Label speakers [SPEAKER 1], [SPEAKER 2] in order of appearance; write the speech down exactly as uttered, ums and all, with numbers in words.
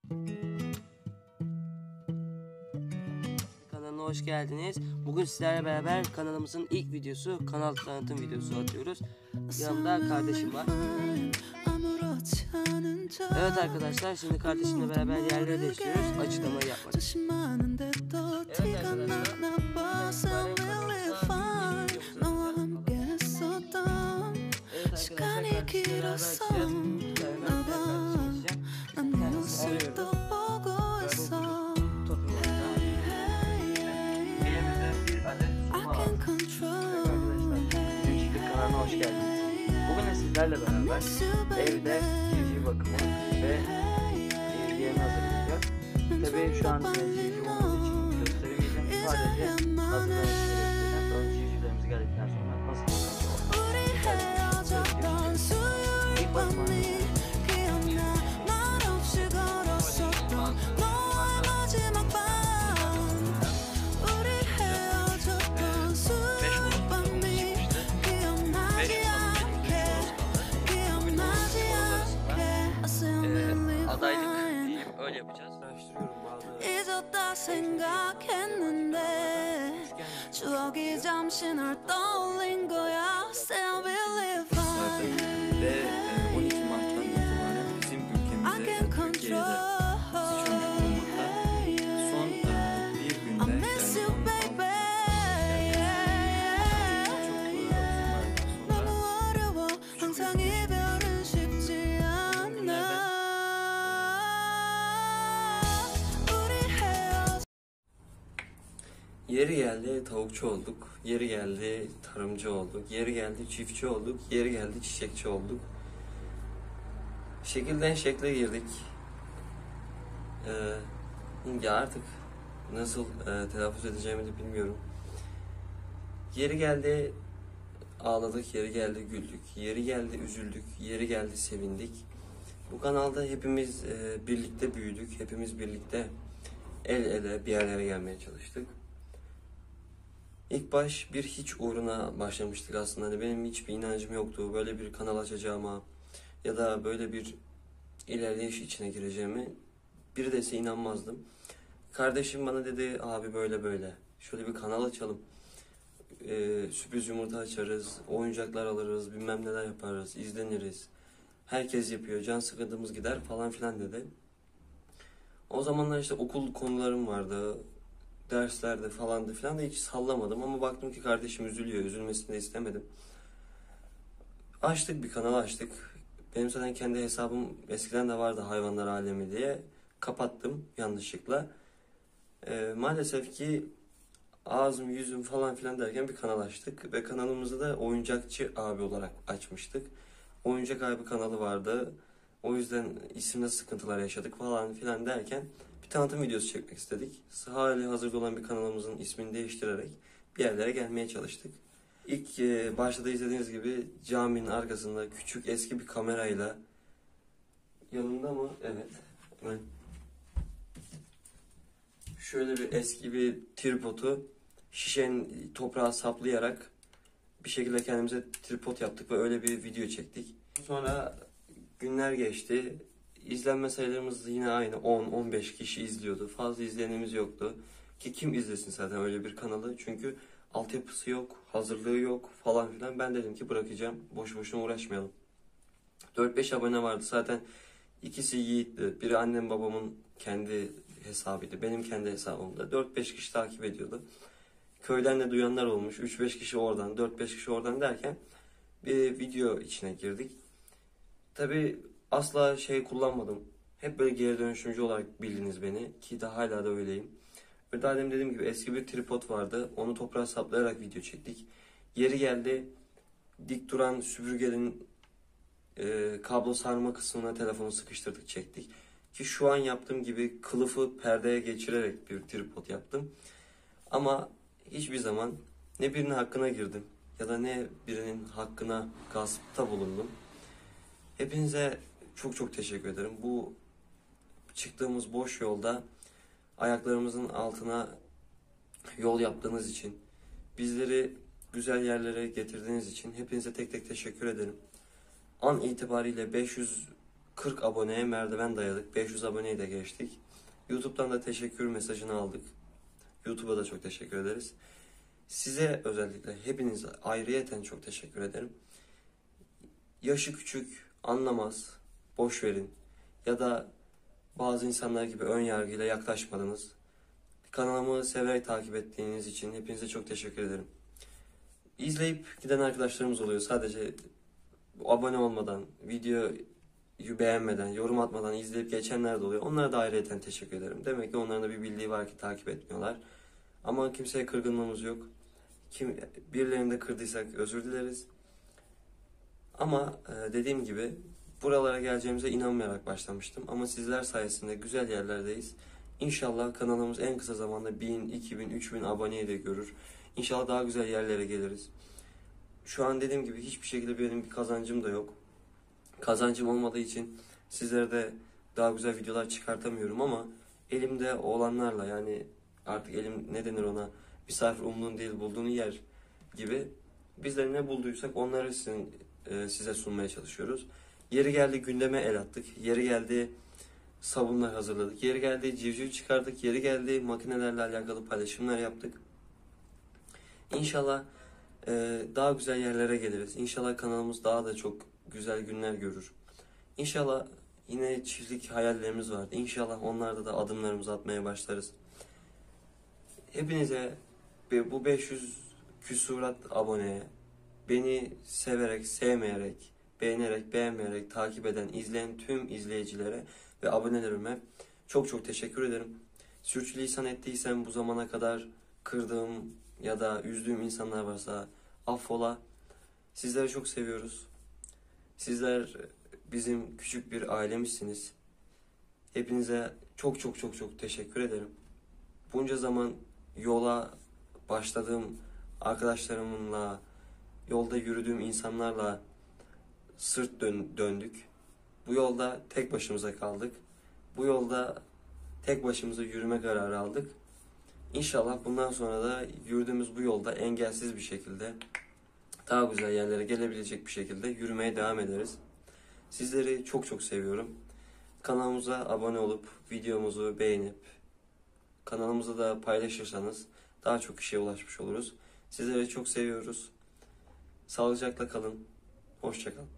[SPEAKER 1] Kanalına hoş geldiniz. Bugün sizlerle beraber kanalımızın ilk videosu, kanal tanıtım videosu atıyoruz. Yanımda kardeşim var. Evet arkadaşlar, şimdi kardeşimle beraber yerleri değiştiriyoruz. Açıklamayı yapmak için. Evet arkadaşlar. Hoş geldiniz. Bugün sizlerle beraber evde civciv bakımı ve civcivlerini hazırlayacağız. Tabii şu an civciv olmadığı için gösteremeyeceğim. Sadece hazırlamasını göstereceğim. Sonra civcivlerimiz geldikten sonra nasıl yapacağız? İlk başta adaylık diyeyim, öyle yapacağız. Araştırıyorum bazı. 잊었다 생각했는데 추억이 잠시 널 떠올린 거야. Still believe I.
[SPEAKER 2] Ve on iki Mart'tan itibaren bizim ülkemizde, Türkiye'de sıçramış bulunmakta. Son bir günde yeri geldi tavukçu olduk, yeri geldi tarımcı olduk, yeri geldi çiftçi olduk, yeri geldi çiçekçi olduk. Şekilden şekle girdik. Ee, ya artık nasıl e, telaffuz edeceğimi de bilmiyorum. Yeri geldi ağladık, yeri geldi güldük, yeri geldi üzüldük, yeri geldi sevindik. Bu kanalda hepimiz e, birlikte büyüdük, hepimiz birlikte el ele bir yerlere gelmeye çalıştık. İlk baş bir hiç uğruna başlamıştık aslında. Hani benim hiçbir inancım yoktu. Böyle bir kanal açacağıma ya da böyle bir ilerleyiş içine gireceğime biri dese inanmazdım. Kardeşim bana dedi, abi böyle böyle. Şöyle bir kanal açalım. Ee, sürpriz yumurta açarız, oyuncaklar alırız, bilmem neler yaparız, izleniriz. Herkes yapıyor, can sıkıntımız gider falan filan dedi. O zamanlar işte okul konularım vardı. Derslerde falandı filan da hiç sallamadım ama baktım ki kardeşim üzülüyor, üzülmesini de istemedim. Açtık, bir kanal açtık. Benim zaten kendi hesabım eskiden de vardı, hayvanlar alemi diye. Kapattım yanlışlıkla. Ee, maalesef ki ağzım yüzüm falan filan derken bir kanal açtık. Ve kanalımızı da Oyuncakçı Abi olarak açmıştık. Oyuncak Abi kanalı vardı. O yüzden isimde sıkıntılar yaşadık falan filan derken bir tanıtım videosu çekmek istedik. Hali hazırda olan bir kanalımızın ismini değiştirerek bir yerlere gelmeye çalıştık. İlk e, başta da izlediğiniz gibi caminin arkasında küçük eski bir kamerayla, yanında mı? Evet. Hemen. Şöyle bir eski bir tripodu şişenin toprağa saplayarak bir şekilde kendimize tripod yaptık ve öyle bir video çektik. Sonra günler geçti. İzlenme sayılarımız yine aynı. on on beş kişi izliyordu. Fazla izleyenimiz yoktu. Ki kim izlesin zaten öyle bir kanalı? Çünkü altyapısı yok, hazırlığı yok falan filan. Ben dedim ki bırakacağım. Boş boşuna uğraşmayalım. dört beş abone vardı. Zaten ikisi Yiğit'ti. Biri annem babamın kendi hesabıydı. Benim kendi hesabımda. dört beş kişi takip ediyordu. Köyden de duyanlar olmuş. üç beş kişi oradan, dört beş kişi oradan derken bir video içine girdik. Tabii asla şey kullanmadım. Hep böyle geri dönüşümcü olarak bildiniz beni. Ki de hala da öyleyim. Ve daha demin dediğim gibi eski bir tripod vardı. Onu toprağa saplayarak video çektik. Yeri geldi dik duran süpürgenin e, kablo sarma kısmına telefonu sıkıştırdık, çektik. Ki şu an yaptığım gibi kılıfı perdeye geçirerek bir tripod yaptım. Ama hiçbir zaman ne birinin hakkına girdim ya da ne birinin hakkına gaspta bulundum. Hepinize çok çok teşekkür ederim. Bu çıktığımız boş yolda ayaklarımızın altına yol yaptığınız için, bizleri güzel yerlere getirdiğiniz için hepinize tek tek teşekkür ederim. An itibariyle beş yüz kırk aboneye merdiven dayadık. beş yüz aboneyi de geçtik. YouTube'dan da teşekkür mesajını aldık. YouTube'a da çok teşekkür ederiz. Size özellikle hepinize ayrıyeten çok teşekkür ederim. Yaşı küçük, anlamaz, boş verin ya da bazı insanlar gibi ön yargıyla yaklaşmadınız. Kanalımı severek takip ettiğiniz için hepinize çok teşekkür ederim. İzleyip giden arkadaşlarımız oluyor. Sadece abone olmadan, videoyu beğenmeden, yorum atmadan izleyip geçenler de oluyor. Onlara da ayrıyeten teşekkür ederim. Demek ki onların da bir bildiği var ki takip etmiyorlar. Ama kimseye kırgınlığımız yok. Kim, birilerini de kırdıysak özür dileriz. Ama dediğim gibi buralara geleceğimize inanmayarak başlamıştım. Ama sizler sayesinde güzel yerlerdeyiz. İnşallah kanalımız en kısa zamanda bin, iki bin, üç bin aboneyi de görür. İnşallah daha güzel yerlere geliriz. Şu an dediğim gibi hiçbir şekilde benim bir kazancım da yok. Kazancım olmadığı için sizlere de daha güzel videolar çıkartamıyorum ama elimde olanlarla, yani artık elim ne denir ona, misafir umduğun değil bulduğunu yer gibi, bizler ne bulduysak onları sizin, e, size sunmaya çalışıyoruz. Yeri geldi gündeme el attık. Yeri geldi sabunlar hazırladık. Yeri geldi civciv çıkardık. Yeri geldi makinelerle alakalı paylaşımlar yaptık. İnşallah e, daha güzel yerlere geliriz. İnşallah kanalımız daha da çok güzel günler görür. İnşallah yine çiftlik hayallerimiz vardı. İnşallah onlarda da adımlarımızı atmaya başlarız. Hepinize bu beş yüz küsurat aboneye, beni severek, sevmeyerek, beğenerek, beğenmeyerek takip eden, izleyen tüm izleyicilere ve abonelerime çok çok teşekkür ederim. Sürçülisan ettiysem, bu zamana kadar kırdığım ya da üzdüğüm insanlar varsa affola. Sizleri çok seviyoruz. Sizler bizim küçük bir ailemizsiniz. Hepinize çok çok çok çok teşekkür ederim. Bunca zaman yola başladığım arkadaşlarımla, yolda yürüdüğüm insanlarla sırt dön döndük. Bu yolda tek başımıza kaldık. Bu yolda tek başımıza yürüme kararı aldık. İnşallah bundan sonra da yürüdüğümüz bu yolda engelsiz bir şekilde daha güzel yerlere gelebilecek bir şekilde yürümeye devam ederiz. Sizleri çok çok seviyorum. Kanalımıza abone olup videomuzu beğenip kanalımızı da paylaşırsanız daha çok kişiye ulaşmış oluruz. Sizleri çok seviyoruz. Sağlıcakla kalın. Hoşça kalın.